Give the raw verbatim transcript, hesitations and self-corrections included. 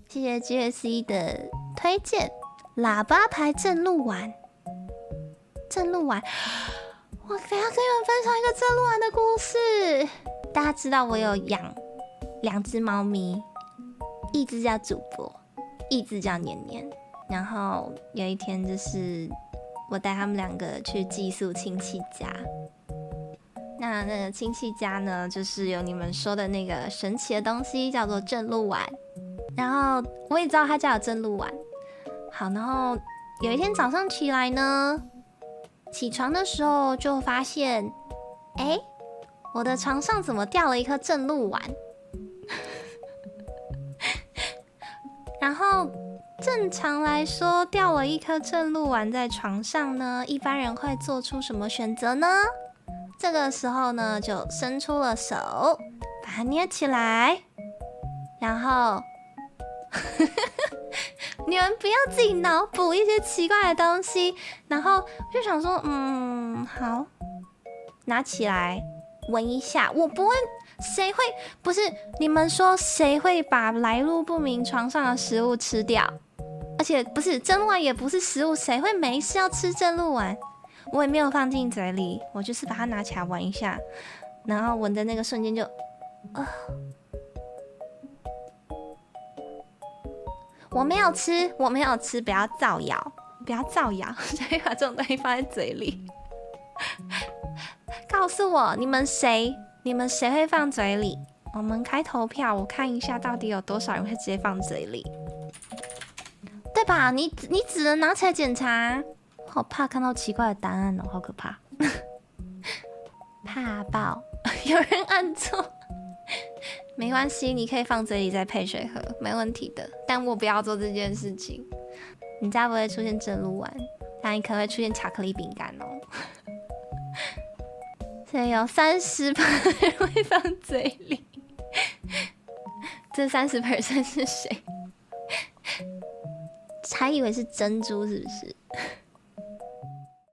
谢谢 G S C 的推荐，喇叭牌正露丸，正露丸，我等一下跟你们分享一个正露丸的故事。大家知道我有养两只猫咪，一只叫主播，一只叫年年。然后有一天就是我带他们两个去寄宿亲戚家。那那个亲戚家呢，就是有你们说的那个神奇的东西，叫做正露丸。然后我也知道他家有正露丸。好，然后有一天早上起来呢，起床的时候就发现，哎，我的床上怎么掉了一颗正露丸？然后正常来说，掉了一颗正露丸在床上呢，一般人会做出什么选择呢？这个时候呢，就伸出了手，把它捏起来，然后你们不要自己脑补一些奇怪的东西。然后我就想说，嗯，好，拿起来闻一下。我不会，谁会？不是你们说谁会把来路不明床上的食物吃掉？而且不是正露丸，也不是食物，谁会没事要吃正露丸？我也没有放进嘴里，我就是把它拿起来闻一下，然后闻的那个瞬间就，呃，我没有吃，我没有吃，不要造谣，不要造谣，谁把这种东西放在嘴里？告诉我，你们谁？你们谁会放嘴里？我们开投票，我看一下到底有多少人会直接放嘴里，对吧？你你只能拿起来检查。好怕看到奇怪的答案哦，好可怕！怕爆，有人按错，没关系，你可以放嘴里再配水喝，没问题的。但我不要做这件事情。你家不会出现正露丸，但你可能会出现巧克力饼干哦。所以有三十%会放嘴里，这三十%是谁？还以为是珍珠，是不是？